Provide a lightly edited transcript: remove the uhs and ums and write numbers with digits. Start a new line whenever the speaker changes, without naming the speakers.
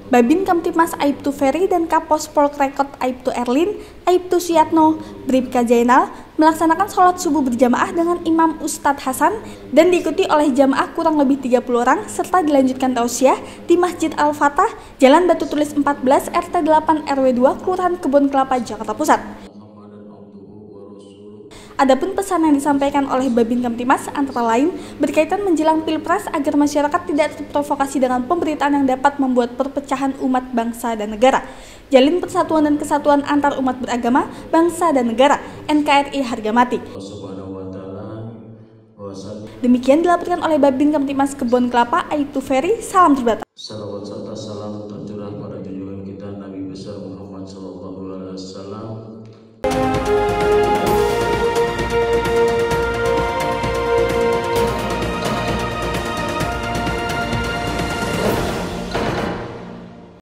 Babin Kamtipmas Aibtu Ferry dan Kapos Polrekot Aibtu Erlin, Aibtu Suyatno, Bribka Zainal melaksanakan sholat subuh berjamaah dengan Imam Ustadz Hasan dan diikuti oleh jamaah kurang lebih 30 orang serta dilanjutkan tausiah di Masjid Al-Fatah, Jalan Batu Tulis 14, RT 8 RW 2, Kelurahan Kebon Kelapa, Jakarta Pusat. Adapun pesan yang disampaikan oleh Babin Kamtipmas antara lain berkaitan menjelang Pilpres agar masyarakat tidak terprovokasi dengan pemberitaan yang dapat membuat perpecahan umat bangsa dan negara. Jalin persatuan dan kesatuan antar umat beragama, bangsa dan negara, NKRI harga mati. Demikian dilaporkan oleh Babin Kamtipmas Kebon Kelapa, Aibtu Ferry, salam terbatas.
Salawat serta salam tercurah pada junjungan kita Nabi besar Muhammad SAW.